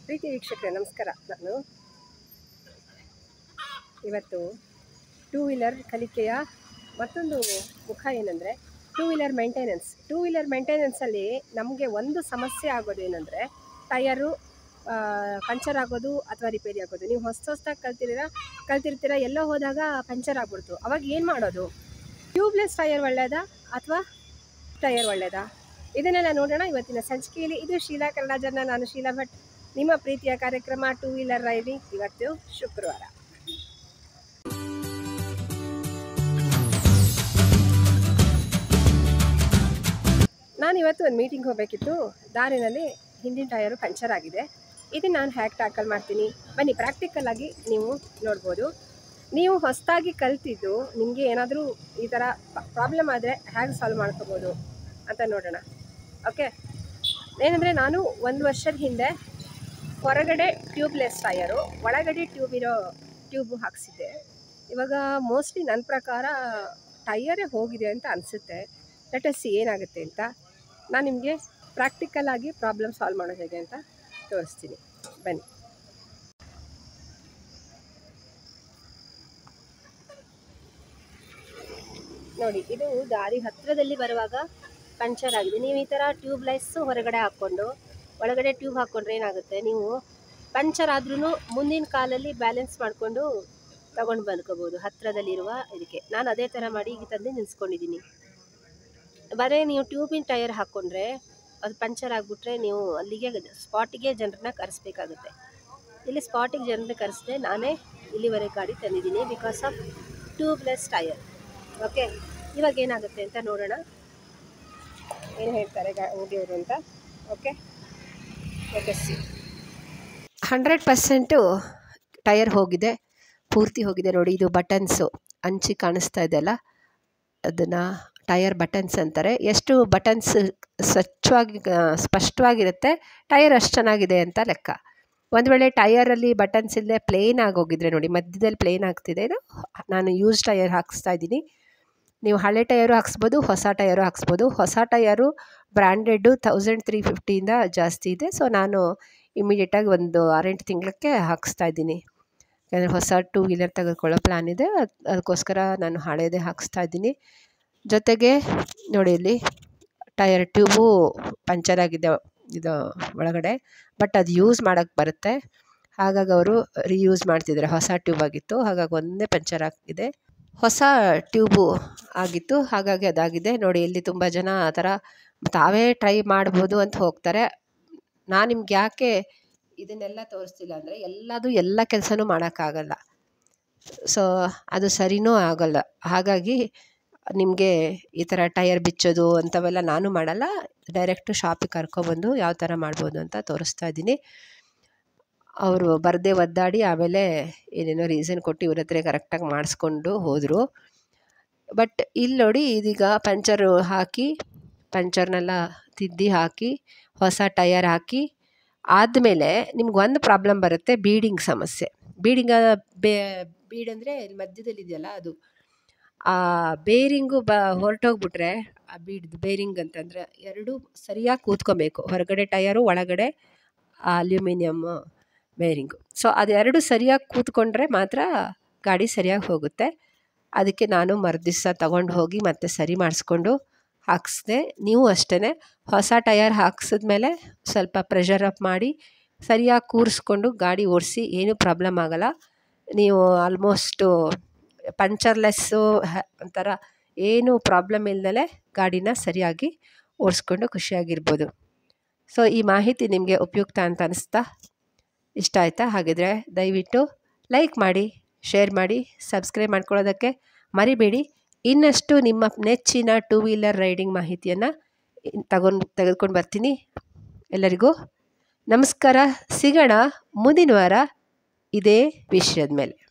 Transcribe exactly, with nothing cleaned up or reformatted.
ಪ್ರೀತಿ ವೀಕ್ಷಕರೇ ನಮಸ್ಕಾರ. ನಾನು ಇವತ್ತು ಟೂ ವೀಲರ್ ಕಲಿಕೆಯ ಮತ್ತೊಂದು ಮುಖ ಏನಂದರೆ two wheeler maintenance. Two wheeler ಮೇಂಟೆನೆನ್ಸಲ್ಲಿ ನಮಗೆ ಒಂದು ಸಮಸ್ಯೆ ಆಗೋದು ಏನಂದರೆ ಟಯರು ಪಂಚರ್ ಆಗೋದು ಅಥವಾ ರಿಪೇರಿ ಆಗೋದು. ನೀವು ಹೊಸ ಹೊಸದಾಗಿ ಕಲ್ತಿರ ಕಲ್ತಿರ್ತೀರ ಎಲ್ಲೋ ಹೋದಾಗ ಪಂಚರ್ ಆಗ್ಬಿಡ್ತು. ಅವಾಗ ಏನು ಮಾಡೋದು? ಟ್ಯೂಬ್ಲೆಸ್ ಟಯರ್ ಒಳ್ಳೆಯದಾ ಅಥವಾ ಟಯರ್ ಒಳ್ಳೆಯದಾ? ಇದನ್ನೆಲ್ಲ ನೋಡೋಣ ಇವತ್ತಿನ ಸಂಚಿಕೆಯಲ್ಲಿ. ಇದು ಶೀಲಾ ಕನ್ನಡ ಜನ, ನಾನು ಶೀಲಾ ಭಟ್. ನಿಮ್ಮ ಪ್ರೀತಿಯ ಕಾರ್ಯಕ್ರಮ ಟೂ ವೀಲರ್ ರೈಡಿಂಗ್. ಇವತ್ತು ಶುಕ್ರವಾರ. ನಾನು ಇವತ್ತು ಒಂದು ಮೀಟಿಂಗ್ ಹೋಗಬೇಕಿತ್ತು. ದಾರಿನಲ್ಲಿ ಹಿಂದಿನ ಟಯರು ಪಂಚರ್ ಆಗಿದೆ. ಇದನ್ನು ನಾನು ಹ್ಯಾಕ್ ಟ್ಯಾಕಲ್ ಮಾಡ್ತೀನಿ. ಬನ್ನಿ, ಪ್ರಾಕ್ಟಿಕಲ್ ಆಗಿ ನೀವು ನೋಡ್ಬೋದು. ನೀವು ಹೊಸದಾಗಿ ಕಲ್ತಿದ್ದು ನಿಮಗೆ ಏನಾದರೂ ಈ ಥರ ಪ್ರಾಬ್ಲಮ್ ಆದರೆ ಹೇಗೆ ಸಾಲ್ವ್ ಮಾಡ್ಕೋಬೋದು ಅಂತ ನೋಡೋಣ. ಓಕೆ, ಏನಂದರೆ ನಾನು ಒಂದು ವರ್ಷದ ಹಿಂದೆ ಹೊರಗಡೆ ಟ್ಯೂಬ್ಲೆಸ್ ಟಯರು, ಒಳಗಡೆ ಟ್ಯೂಬ್ ಇರೋ ಟ್ಯೂಬು ಹಾಕ್ಸಿದ್ದೆ. ಇವಾಗ ಮೋಸ್ಟ್ಲಿ ನನ್ನ ಪ್ರಕಾರ ಟಯರೇ ಹೋಗಿದೆ ಅಂತ ಅನಿಸುತ್ತೆ. ಲೆಟ್ ಅಸ್ ಸಿ ಏನಾಗುತ್ತೆ ಅಂತ. ನಾನು ನಿಮಗೆ ಪ್ರಾಕ್ಟಿಕಲ್ ಆಗಿ ಪ್ರಾಬ್ಲಮ್ ಸಾಲ್ವ್ ಮಾಡೋದು ಹೇಗೆ ಅಂತ ತೋರಿಸ್ತೀನಿ. ಬನ್ನಿ. ನೋಡಿ, ಇದು ದಾರಿ ಹತ್ತಿರದಲ್ಲಿ ಬರುವಾಗ ಪಂಚರ್ ಆಗಿದೆ. ನೀವು ಈ ಥರ ಟ್ಯೂಬ್ಲೆಸ್ಸು ಹೊರಗಡೆ ಹಾಕ್ಕೊಂಡು ಒಳಗಡೆ ಟ್ಯೂಬ್ ಹಾಕ್ಕೊಂಡ್ರೆ ಏನಾಗುತ್ತೆ, ನೀವು ಪಂಚರ್ ಆದ್ರೂ ಮುಂದಿನ ಕಾಲಲ್ಲಿ ಬ್ಯಾಲೆನ್ಸ್ ಮಾಡಿಕೊಂಡು ತಗೊಂಡು ಬಂದ್ಕೋಬೋದು ಹತ್ತಿರದಲ್ಲಿರುವ ಇದಕ್ಕೆ. ನಾನು ಅದೇ ಥರ ಮಾಡಿ ಈಗ ತಂದು ನಿಲ್ಸ್ಕೊಂಡಿದ್ದೀನಿ. ಬರೀ ನೀವು ಟ್ಯೂಬಿನ ಟಯರ್ ಹಾಕ್ಕೊಂಡ್ರೆ ಅದು ಪಂಚರ್ ಆಗಿಬಿಟ್ರೆ ನೀವು ಅಲ್ಲಿಗೆ ಸ್ಪಾಟಿಗೆ ಜನರನ್ನ ಕರೆಸ್ಬೇಕಾಗುತ್ತೆ. ಇಲ್ಲಿ ಸ್ಪಾಟಿಗೆ ಜನರನ್ನ ಕರೆಸಿದೆ ನಾನೇ ಇಲ್ಲಿವರೆಗೆ ಗಾಡಿ ತಂದಿದ್ದೀನಿ because of tubeless tyre. Okay, ಇವಾಗ ಏನಾಗುತ್ತೆ ಅಂತ ನೋಡೋಣ, ಏನು ಹೇಳ್ತಾರೆ ಹೋಗಿವರು ಅಂತ. ಓಕೆ, ಹಂಡ್ರೆಡ್ ಪರ್ಸೆಂಟು ಟಯರ್ ಹೋಗಿದೆ, ಪೂರ್ತಿ ಹೋಗಿದೆ. ನೋಡಿ, ಇದು ಬಟನ್ಸು ಅಂಚಿ ಕಾಣಿಸ್ತಾ ಇದೆಯಲ್ಲ, ಅದನ್ನು ಟಯರ್ ಬಟನ್ಸ್ ಅಂತಾರೆ. ಎಷ್ಟು ಬಟನ್ಸ್ ಸ್ವಚ್ಛವಾಗಿ ಸ್ಪಷ್ಟವಾಗಿರುತ್ತೆ ಟಯರ್ ಅಷ್ಟು ಚೆನ್ನಾಗಿದೆ ಅಂತ ಲೆಕ್ಕ. ಒಂದು ವೇಳೆ ಟಯರಲ್ಲಿ ಬಟನ್ಸ್ ಇಲ್ಲದೆ ಪ್ಲೇನ್ ಆಗೋಗಿದ್ರೆ, ನೋಡಿ ಮಧ್ಯದಲ್ಲಿ ಪ್ಲೇನ್ ಆಗ್ತಿದೆ, ಇದು ನಾನು ಯೂಸ್ ಟಯರ್ ಹಾಕಿಸ್ತಾ ಇದ್ದೀನಿ. ನೀವು ಹಳೆ ಟಯರು ಹಾಕ್ಸ್ಬೋದು, ಹೊಸ ಟಯರು ಹಾಕ್ಸ್ಬೋದು. ಹೊಸ ಟಯರು ಬ್ರ್ಯಾಂಡೆಡ್ಡು ತೌಸಂಡ್ ತ್ರೀ ಫಿಫ್ಟಿಯಿಂದ ಜಾಸ್ತಿ ಇದೆ. ಸೊ ನಾನು ಇಮಿಡಿಯೇಟಾಗಿ ಒಂದು ಆರೆಂಟು ತಿಂಗಳಕ್ಕೆ ಹಾಕಿಸ್ತಾ ಇದ್ದೀನಿ. ಯಾಕಂದರೆ ಹೊಸ ಟೂ ವೀಲರ್ ತೆಗೆದುಕೊಳ್ಳೋ ಪ್ಲ್ಯಾನ್ ಇದೆ, ಅದಕ್ಕೋಸ್ಕರ ನಾನು ಹಳೇದೇ ಹಾಕಿಸ್ತಾ ಇದ್ದೀನಿ. ಜೊತೆಗೆ ನೋಡಿ, ಇಲ್ಲಿ ಟಯರ್ ಟ್ಯೂಬು ಪಂಚರ್ ಆಗಿದೆ ಇದು ಒಳಗಡೆ, ಬಟ್ ಅದು ಯೂಸ್ ಮಾಡೋಕ್ಕೆ ಬರುತ್ತೆ. ಹಾಗಾಗಿ ಅವರು ರೀಯೂಸ್ ಮಾಡ್ತಿದ್ದಾರೆ. ಹೊಸ ಟ್ಯೂಬ್ ಆಗಿತ್ತು, ಹಾಗಾಗಿ ಒಂದೇ ಪಂಚರ್ ಆಗಿದೆ. ಹೊಸ ಟ್ಯೂಬು ಆಗಿತ್ತು, ಹಾಗಾಗಿ ಅದಾಗಿದೆ. ನೋಡಿ, ಇಲ್ಲಿ ತುಂಬ ಜನ ಆ ಥರ ತಾವೇ ಟ್ರೈ ಮಾಡ್ಬೋದು ಅಂತ ಹೋಗ್ತಾರೆ. ನಾನು ನಿಮ್ಗೆ ಯಾಕೆ ಇದನ್ನೆಲ್ಲ ತೋರಿಸ್ತಿಲ್ಲ ಅಂದರೆ, ಎಲ್ಲದು ಎಲ್ಲ ಕೆಲಸನೂ ಮಾಡೋಕ್ಕಾಗಲ್ಲ. ಸೊ ಅದು ಸರಿನೂ ಆಗೋಲ್ಲ. ಹಾಗಾಗಿ ನಿಮಗೆ ಈ ಥರ ಟಯರ್ ಬಿಚ್ಚೋದು ಅಂಥವೆಲ್ಲ ನಾನು ಮಾಡಲ್ಲ. ಡೈರೆಕ್ಟು ಶಾಪಿಗೆ ಕರ್ಕೊಬಂದು ಯಾವ ಥರ ಮಾಡ್ಬೋದು ಅಂತ ತೋರಿಸ್ತಾ ಇದ್ದೀನಿ. ಅವರು ಬರದೇ ಒದ್ದಾಡಿ ಆಮೇಲೆ ಏನೇನೋ ರೀಸನ್ ಕೊಟ್ಟು ಇವ್ರ ಹತ್ರ ಕರೆಕ್ಟಾಗಿ ಮಾಡಿಸ್ಕೊಂಡು ಹೋದರು. ಬಟ್ ಇಲ್ಲಿ ನೋಡಿ, ಇದೀಗ ಪಂಚರು ಹಾಕಿ ಪಂಚರ್ನೆಲ್ಲ ತಿದ್ದಿ ಹಾಕಿ ಹೊಸ ಟಯರ್ ಹಾಕಿ ಆದಮೇಲೆ ನಿಮ್ಗೆ ಒಂದು ಪ್ರಾಬ್ಲಮ್ ಬರುತ್ತೆ, ಬೀಡಿಂಗ್ ಸಮಸ್ಯೆ. ಬೀಡಿಂಗ ಬೇ ಬೀಡಂದರೆ ಇಲ್ಲಿ ಮಧ್ಯದಲ್ಲಿ ಇದೆಯಲ್ಲ, ಅದು ಆ ಬೇರಿಂಗು ಬ ಹೊರಟೋಗ್ಬಿಟ್ರೆ, ಆ ಬೀಡ್ದು ಬೇರಿಂಗ್ ಅಂತಂದರೆ ಎರಡೂ ಸರಿಯಾಗಿ ಕೂತ್ಕೊಬೇಕು. ಹೊರಗಡೆ ಟಯರು, ಒಳಗಡೆ ಅಲ್ಯೂಮಿನಿಯಮ್ ಬೇರಿಂಗು. ಸೊ ಅದೆರಡು ಸರಿಯಾಗಿ ಕೂತ್ಕೊಂಡ್ರೆ ಮಾತ್ರ ಗಾಡಿ ಸರಿಯಾಗಿ ಹೋಗುತ್ತೆ. ಅದಕ್ಕೆ ನಾನು ಮರುದಿವ್ಸ ತಗೊಂಡು ಹೋಗಿ ಮತ್ತೆ ಸರಿ ಮಾಡಿಸ್ಕೊಂಡು ಹಾಕಿಸ್ದೆ. ನೀವು ಅಷ್ಟೇ ಹೊಸ ಟಯರ್ ಹಾಕ್ಸಿದ್ಮೇಲೆ ಸ್ವಲ್ಪ ಪ್ರೆಷರ್ ಅಪ್ ಮಾಡಿ ಸರಿಯಾಗಿ ಕೂರಿಸ್ಕೊಂಡು ಗಾಡಿ ಓಡಿಸಿ, ಏನೂ ಪ್ರಾಬ್ಲಮ್ ಆಗೋಲ್ಲ. ನೀವು ಆಲ್ಮೋಸ್ಟು ಪಂಚರ್ಲೆಸ್ಸು ಒಂಥರ ಏನೂ ಪ್ರಾಬ್ಲಮ್ ಇಲ್ದಲೆ ಗಾಡಿನ ಸರಿಯಾಗಿ ಓಡಿಸ್ಕೊಂಡು ಖುಷಿಯಾಗಿರ್ಬೋದು. ಸೊ ಈ ಮಾಹಿತಿ ನಿಮಗೆ ಉಪಯುಕ್ತ ಅಂತ ಅನಿಸ್ತಾ? ಇಷ್ಟ ಆಯಿತಾ? ಹಾಗಿದ್ರೆ ದಯವಿಟ್ಟು ಲೈಕ್ ಮಾಡಿ, ಶೇರ್ ಮಾಡಿ, ಸಬ್ಸ್ಕ್ರೈಬ್ ಮಾಡ್ಕೊಳ್ಳೋದಕ್ಕೆ ಮರಿಬೇಡಿ. ಇನ್ನಷ್ಟು ನಿಮ್ಮ ನೆಚ್ಚಿನ ಟೂ ವೀಲರ್ ರೈಡಿಂಗ್ ಮಾಹಿತಿಯನ್ನು ತಗೊಂಡು ತೆಗೆದುಕೊಂಡು ಬರ್ತೀನಿ. ಎಲ್ಲರಿಗೂ ನಮಸ್ಕಾರ. ಸಿಗೋಣ ಮುಂದಿನ ವಾರ ಇದೇ ವಿಷಯದ ಮೇಲೆ.